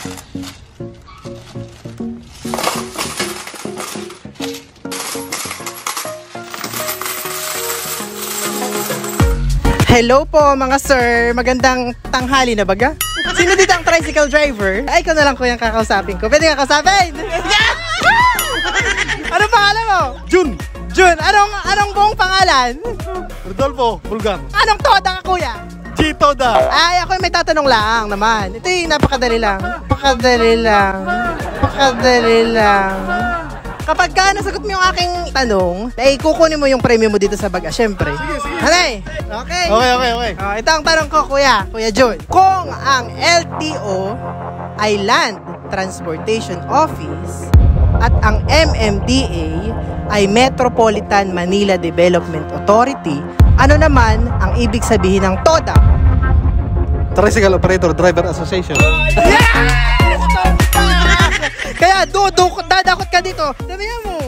Hello po mga sir, magandang tanghali na baga? Sino dito ang tricycle driver? Ay, ikaw na lang ko yung kakausapin ko. Pwede nga kausapin? Yes! Anong pangalan mo? Jun! Jun, anong buong pangalan? Rodolfo Bulgar. Anong toda ka kuya? G-Toda. Ay, ako may tatanong lang naman. Ito yung napakadali lang. Napakadali lang. Kapag ka nasagot mo yung aking tanong, ay kukunin mo yung premium mo dito sa baga, syempre. Sige. Hanay? Okay. Okay. Ito ang tanong ko, Kuya Jun. Kung ang LTO ay Land Transportation Office at ang MMDA ay Metropolitan Manila Development Authority, ano naman ang ibig sabihin ng TODA? Tricycle Operator Driver Association. Yes! Kaya dadakot ka dito. Sabihan mo.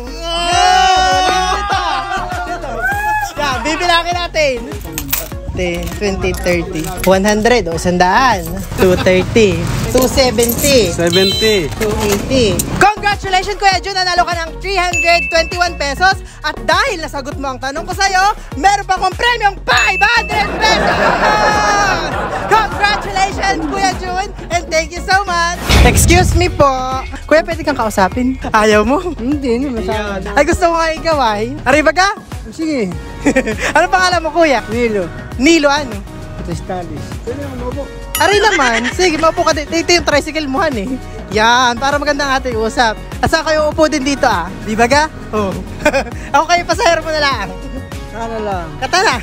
Yan, bibilangin natin. 10, 20, 30, 100 o 100, 230, 270, 280. Congratulations Kuya Jun, nanalo ka ng 321 pesos. At dahil nasagot mo ang tanong ko sa'yo, meron pa akong premium 500 pesos! Congratulations Kuya Jun, and thank you so much. Excuse me po. Kuya, pwede kang kausapin? Ayaw mo? Hindi masyado. Ay, gusto ko nga ikaw ay. Arriba ka? Sige. Ano pangalan mo Kuya? Nilo. Nilo ano? Tristalis. Pwede naman mo po. Ari naman, sige, maupo ka dito. Ito yung tricycle mo, eh. Yan, para maganda ang ating usap. At saan kayo upo din dito, ah? Di ba ga? Oo. Ako kayo, pasahero mo na lang. Sana lang. Kata na.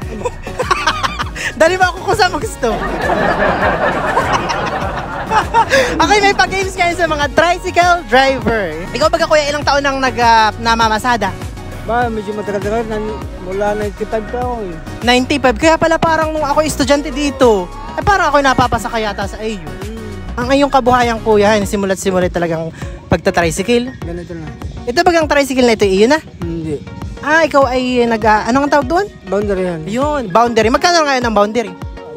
Dali mo ako kung saan mo gusto. Okay, may pag-games kayo sa mga tricycle driver. Ikaw baga kuya, ilang taon nang namamasada? Ba, medyo matagal-tagal. Mula 95 pa ako eh. 95? Kaya pala parang nung ako estudyante dito, ay parang ako napapasakay yata sa AU. Ang iyong kabuhayan kuya, simula't-simulat talagang pagta-tricycle. Ganito na. Ito bagang tricycle na ito, iyo na? Hindi. Ah, ikaw ay anong ang tawag doon? Boundary yan. Yun, boundary. Magkano ngayon ang boundary?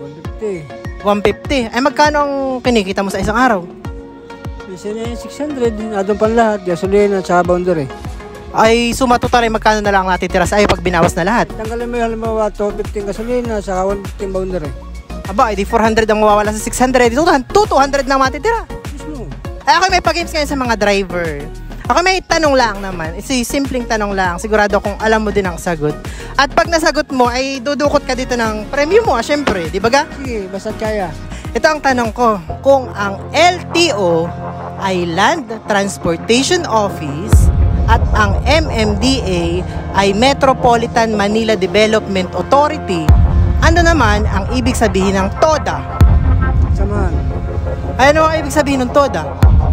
150. 150. Ay magkano ang kinikita mo sa isang araw? Isa na yung 600. Adong pan lahat. Gasolina at saka boundary. Ay sumatotal ay magkano na lang natitira sa iyo pag binawas na lahat? Tanggalin mo yung halimbawa 250 gasolina at saka 150 boundary. Aba, edi 400 ang mawawala sa 600. 200 na matitira. Mismo. Ay ako may pag-games ngayon sa mga driver. Ako may tanong lang naman. Simpleng tanong lang. Sigurado kung alam mo din ang sagot. At pag nasagot mo, ay dudukot ka dito ng premium mo, syempre. Di ba ga? Sige, basta kaya. Ito ang tanong ko. Kung ang LTO ay Land Transportation Office at ang MMDA ay Metropolitan Manila Development Authority, ano naman ang ibig sabihin ng TODA? Samahan. Ay, ano ang ibig sabihin ng TODA?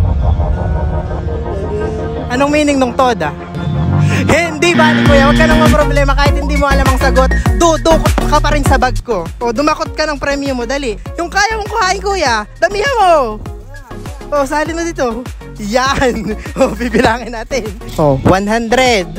Anong meaning ng TODA? Hindi ba, kuya? Huwag ka nang problema. Kahit hindi mo alam ang sagot, dudukot ka pa rin sa bag ko. O, dumakot ka ng premium mo, dali. Yung kaya mong kuhain, kuya, damihan mo. O, salin mo dito. Yan. O, bibilangin natin. O, 120.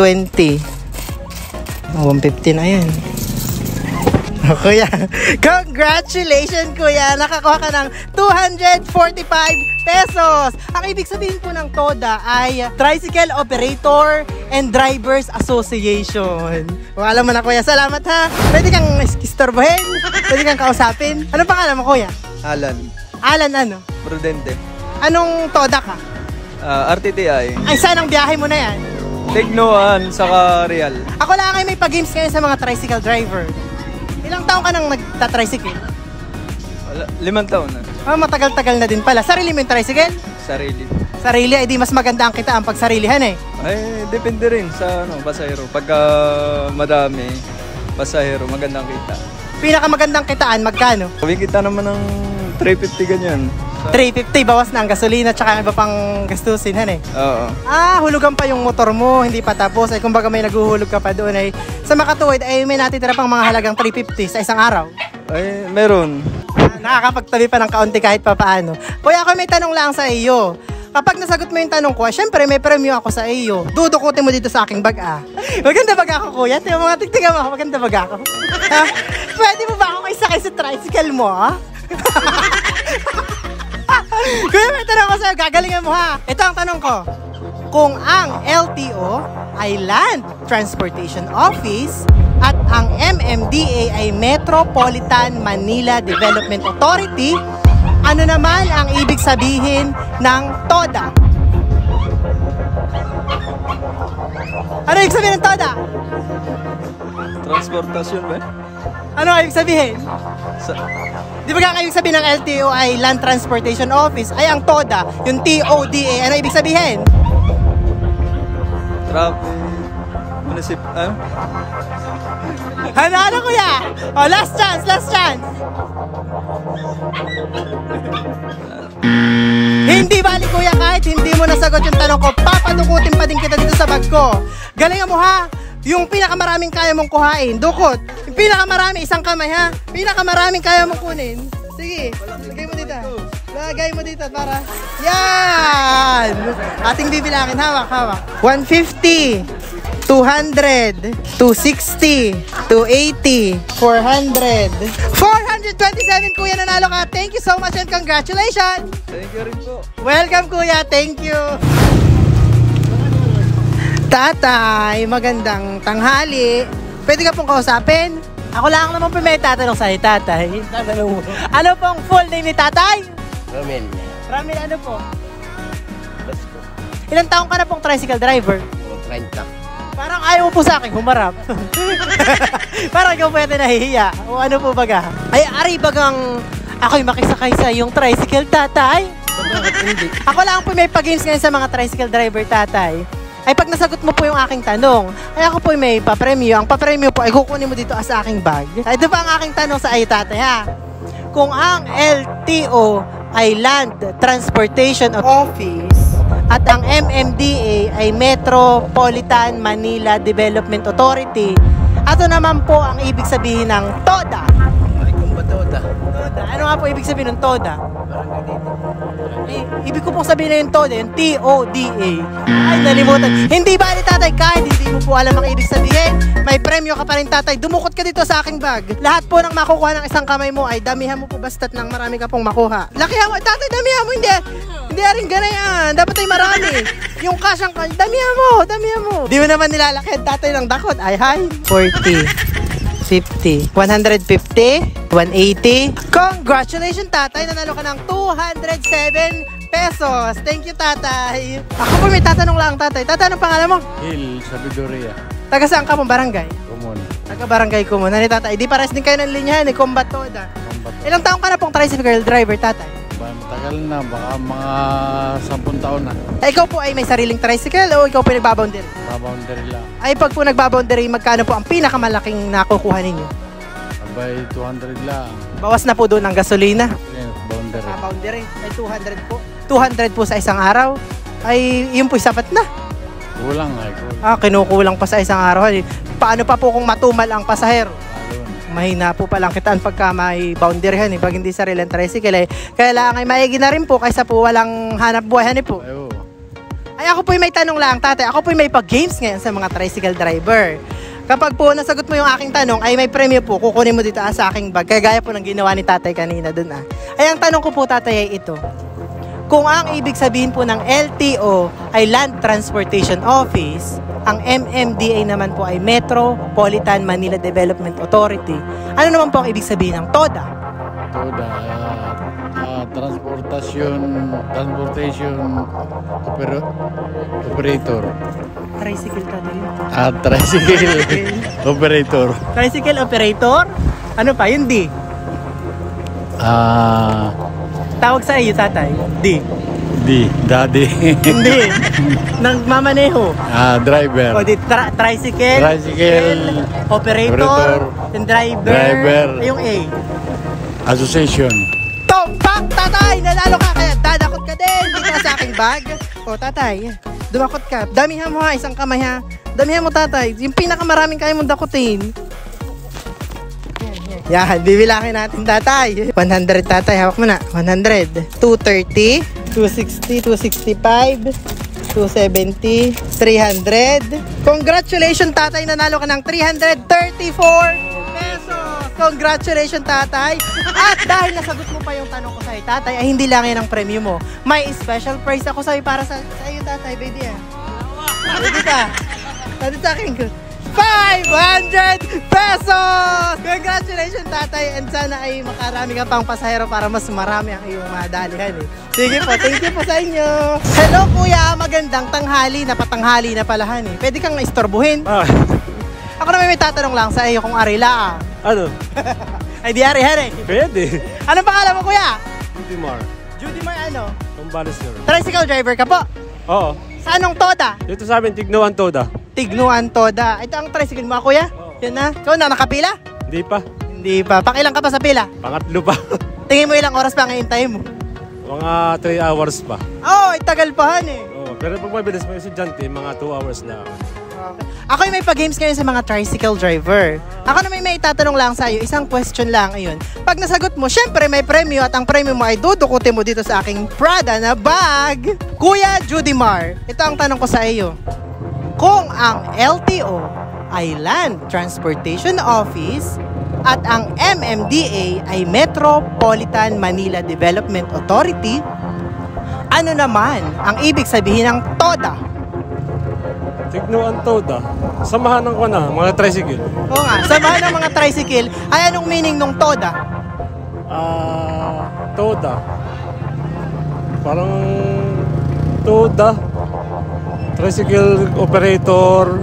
O, 150 na yan. O, kuya. Congratulations, kuya. Nakakuha ka ng 245 pesos. Ang ibig sabihin po ng TODA ay Tricycle Operator and Drivers Association. O, alam mo na, kuya. Salamat, ha. Pwede kang istorbohin. Pwede kang kausapin. Anong pangalan mo, kuya? Alan. Alan, ano? Prudente. Anong TODA ka? RTTI. Ay, saan ang biyahe mo na yan? Tignoan, saka Real. Ako lang ay may pag-games ngayon sa mga tricycle driver. Ilang taon ka nang nagta-tricycle? 5 taon na. Ah, matagal-tagal na din pala. Sarili mo yung tricycle? Sarili. Sarili, ay di mas maganda ang kitaan pag sarilihan eh. Ay, depende rin sa pasahero. Pagka madami, pasahero, magandang kita. Pinakamagandang kitaan, magkano? Kumikita naman ng 350 ganyan. 350, bawas na ang gasolina tsaka iba pang gastusin, han eh. Oo. Ah, hulugan pa yung motor mo, hindi pa tapos. Ay kumbaga may naguhulog ka pa doon ay sa makatuwid ay may natitira pang mga halagang 350 sa isang araw. Ay, meron. Nakakapagtabi pa ng kaunti kahit pa paano. Kuya, ako may tanong lang sa iyo. Kapag nasagot mo yung tanong ko, syempre may premyo ako sa iyo. Dudukutin mo dito sa aking bag, ah. Maganda bag ako, kuya. Tiyo mga tigtigan mo ako, maganda bag ako. Ha? Pwede mo ba ako isakay sa tricycle mo, ah? Kuya, may tanong ko sa'yo. Gagalingan mo ha. Ito ang tanong ko. Kung ang LTO ay Land Transportation Office at ang MMDA ay Metropolitan Manila Development Authority, ano naman ang ibig sabihin ng TODA? Ano ibig sabihin ng TODA? Transportasyon ba? Ano ibig sabihin? Di ba nga ibig sabihin ng LTO ay Land Transportation Office, ay ang TODA, yung TODA, ano ibig sabihin? Ano kuya? Oh, last chance. Hindi bali kuya, kahit hindi mo nasagot yung tanong ko, papadukutin pa din kita dito sa bag ko. Galingan mo ha. Yung pinakamaraming kaya mong kuhain, dukot. Yung pinakamarami, isang kamay ha. Pinakamaraming kaya mong kunin. Sige, lagay mo dito para. Yan! Ating bibilangin, hawak. 150, 200, 260, 280, 400. 427 kuya, nanalo ka. Thank you so much and congratulations! Thank you rin po. Welcome kuya, thank you! Tatay, magandang tanghali. Pwede ka pong kausapin? Ako lang naman po may tatanong sa'yo, tatay. Ano pong full name ni tatay? Romel. Ramil, ano po? Ilang taong ka na pong tricycle driver? 30. Parang ayaw mo po sa akin humarap. Parang ikaw pwede nahihiya. O ano po baga? Ay, ari bagang ako'y makisakay sa yung tricycle, tatay. Ako lang po may pag-games ngayon sa mga tricycle driver, tatay. Ay pag nasagot mo po yung aking tanong, ay ako po may papremyo. Ang papremyo po ay kukunin mo dito sa aking bag. Ay ito pa ang aking tanong sa iyo, tatay ha. Kung ang LTO ay Land Transportation Office at ang MMDA ay Metropolitan Manila Development Authority, ato naman po ang ibig sabihin ng TODA. Ay, kung ba TODA? TODA. Ano nga po ibig sabihin ng TODA? Ibig ko pong sabihin na yung TODA, yung TODA. Ay, nalimutan. Hindi ba ni tatay, kahit hindi mo po alam ang ibig sabihin, may premyo ka pa rin, tatay. Dumukot ka dito sa aking bag. Lahat po ng makukuha ng isang kamay mo ay damihan mo po basta't ng marami ka pong makuha. Lakihan mo, tatay, damihan mo, hindi rin ganayan. Dapat ay marami. Yung kasyang, damihan mo. Di mo naman nilalakyan, tatay, ng dakot. Ay, hi. 40. 50, 150, 180. Congratulations, tatay. Nanalo ka ng 207 pesos. Thank you, tatay. Ako po may tatanong lang, tatay. Tatay, anong pangalan mo? Hill, Sabiduria. Taga saan ka mo? Barangay? Kumon. Taga barangay ko mo. Nani, tatay. Di pares din kayo ng linyahan, combat toda. Ilang taong ka na pong tricycle driver, tatay? Matagal na, baka mga 10 taon na. Ay, ikaw po ay may sariling tricycle o ikaw po nagbaboundary? Baboundary lang. Ay, pag po nagbaboundary, magkano po ang pinakamalaking nakukuha ninyo? Abay, 200 lang. Bawas na po doon ang gasolina. Yes, boundary. Boundary ay 200 po. 200 po sa isang araw. Ay, yun po sapat na. Kulang ay. Kinukulang pa sa isang araw. Paano pa po kung matumal ang pasahero? Mahina po palang kitaan pagka may boundary han. Pag hindi sariling tricycle, kailangan ay maigi na rin po kaysa po walang hanap buhay po. Ay, ako po may tanong lang, tatay. Ako po may pag-games ngayon sa mga tricycle driver. Kapag po nasagot mo yung aking tanong, ay may premyo po. Kukunin mo dito sa aking bag. Kagaya po ng ginawa ni tatay kanina dun. Ay, ang tanong ko po, tatay, ay ito. Kung ang ibig sabihin po ng LTO ay Land Transportation Office, ang MMDA naman po ay Metropolitan Manila Development Authority, ano naman po ang ibig sabihin ng TODA? TODA, Transportation Operator. Tricycle tatay. Tricycle Operator. Tricycle Operator? Ano pa? Yun D. Tawag sa iyo, tatay. D. Daddy. Hindi. Nagmamaneho. Driver. O di, tricycle. Operator. Yung driver. Yung A. Association. Tumpak, tatay! Nanalo ka kaya dadakot ka din. Dito ka sa aking bag. O, tatay. Dumakot ka. Damihan mo ha, isang kamay ha. Damihan mo, tatay. Yung pinakamaraming kaya mong dakutin. Yan, bibilangin natin, tatay. 100, tatay. Hawak mo na. 100. 230. 260, 265, 270, 300. Congratulations, tatay. Nanalo ka ng 334 pesos. Congratulations, tatay. At dahil nasagot mo pa yung tanong ko sa'yo, tatay, ay hindi lang yan ang premyo mo. May special prize ako sa'yo para sa iyo, tatay, baby. Baby ka. Sabi sa akin ko. 500 pesos! Congratulations, tatay. And sana ay makarami ka pang pasahero para mas marami ang iyong madalihan eh. Sige po, thank you po sa inyo. Hello kuya, magandang tanghali. Napatanghali na palahan eh. Pwede kang istorbuhin. Ako naman may tatanong lang sa iyo kung arila. Ano? Ay di arihan eh. Pwede. Anong pangalan mo kuya? Judimar. Judimar ano? Kumbalas yun. Tricycle driver ka po? Oo. Sa anong toda? Dito sa amin, Tignuan Toda. Tignuan toda. Ito ang tricycle mo kuya? Yan na. Ikaw na, nakapila? Hindi pa. Hindi pa. Pakilang ka pa sa pila? Pangatlo pa. Tingin mo ilang oras pa ang hintayin mo? Mga 3 hours pa. Oh, tagal pa han eh. Oo. Pero pag mabilis mo yung estudyante, mga 2 hours na. Okay. Ako yung may pa-games ngayon sa mga tricycle driver. Ako na may itatanong lang sa iyo, isang question lang ayun. Pag nasagot mo, syempre may premyo at ang premyo mo ay dudukutin mo dito sa aking Prada na bag. Kuya Judimar, ito ang tanong ko sa iyo. Kung ang LTO ay Land Transportation Office at ang MMDA ay Metropolitan Manila Development Authority, ano naman ang ibig sabihin ng TODA? Tignuan Toda. Samahan ko na, mga tricycle. Oo nga, samahan ng mga tricycle, ay anong meaning ng TODA? Toda. Parang Toda. Tricycle operator.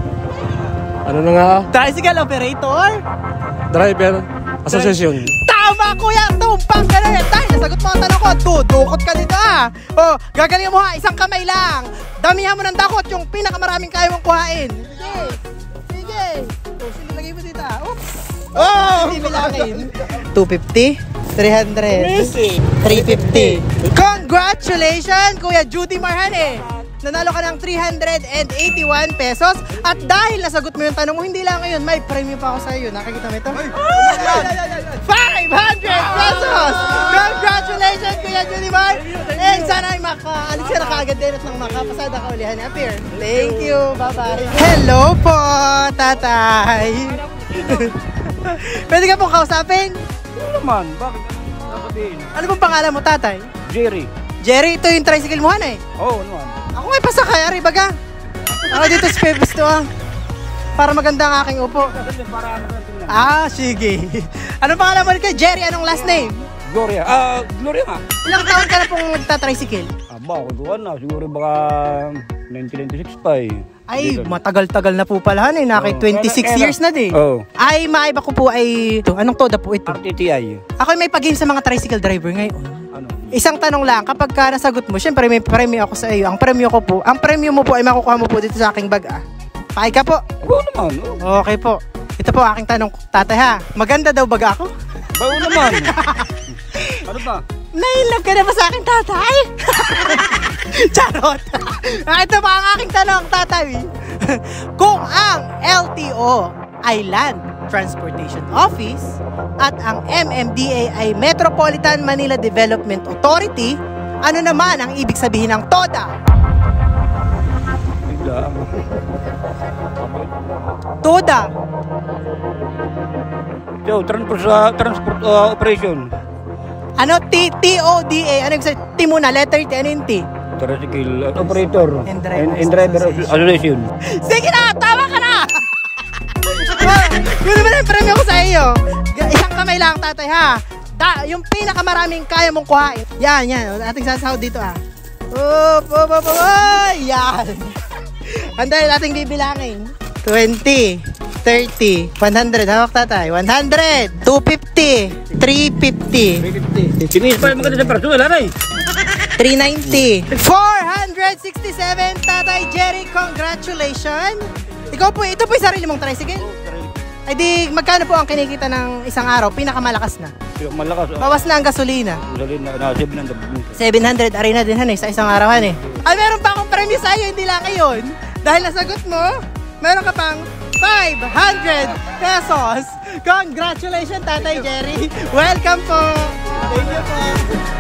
Ano na nga? Tricycle operator? Driver Association. Tama kuya! Tumpang ka na yan! Dahil nasagot mo ang tanong ko, dudukot ka dito ah! O, gagaling mo ha, isang kamay lang! Damihan mo ng dakot yung pinakamaraming kaya mong kuhain! Sige! Sige! O, sige, lagay mo dito ah! Oops! Oh! Hindi bilangin! 250? 300? 350? Congratulations, Kuya Judy Marhane! Nanalo ka ng 381 pesos at dahil nasagot mo yung tanong mo, hindi lang ngayon, may premium pa ako sa iyo. Nakikita mo ito? 500 pesos! Congratulations, Kuya Junimar! And sana ay makaalis ka na kaagad din at nang makapasada ka ulihan ni Appear. Thank you! Bye-bye! Hello po, tatay! Pwede ka pong kausapin? Ano naman? Bakit? Sasabihin? Ano pong pangalan mo, tatay? Jerry. Jerry, ito yung tricycle mo, eh. Oo, naman. Ako may pasakay, Ari, baga. Ako dito sa Pebbles to, ah. Para maganda ang aking upo. Para ano tingnan? Ah, sige. Ano pangalan mo kay Jerry? Anong last name? Gloria. Gloria nga. Ilang taon ka na pong nagtatricycle? Kutuan na. Siguro baka 1996 pa eh. Ay, matagal-tagal na po pala, eh. Naki 26 years na din. Oo. Ay, maiba ko po ay... Ito, anong toda po ito? RTTI. Ako may pag-game sa mga tricycle driver ngayon. Ano? Isang tanong lang, kapag ka nasagot mo, syempre may premyo ako sa iyo. Ang premyo mo po ay makukuha mo po dito sa aking bag, ah. Paki ka po. Oo naman. Oo. Okay po. Ito po aking tanong, tatay ha. Maganda daw baga ako? Oo naman. Ano ba? Nailove ka na ba sa akin, tatay? Charot! Ito pa ang aking tanong, tatay. Kung ang LTO ay Land Transportation Office at ang MMDA ay Metropolitan Manila Development Authority, ano naman ang ibig sabihin ng TODA? Bigla. TODA. Yo, transport operation. Ano? TODA. Ano yung sabihin? T muna, letter T. Ano yung T? Tricycle operator. And driver association. Sige na! Tama ka na! Yun naman yung premyo ko sa iyo. Isang kamay lang, tatay, ha? Yung pinakamaraming kaya mong kuhain. Yan. Ating sasahod dito, ah. Yan. Anday, ating bibilangin. 20, 30, 100. Hawak, tatay. 100, 250, 350. Sinis pa yung maganda sa parto. Wala na eh. 390, 467, Tatay Jerry, congratulations! Ikaw po, ito po yung sarili mong tricycle? Ay di, magkano po ang kinikita ng isang araw? Pinakamalakas na. Yung malakas. Bawas na ang gasolina. Gasolina na 700. 700, ari na din han eh, sa isang arawan eh. Ay, meron pa akong premyo sa iyo, hindi lang ngayon. Dahil nasagot mo, meron ka pang 500 pesos. Congratulations, Tatay Jerry. Welcome po. Thank you po.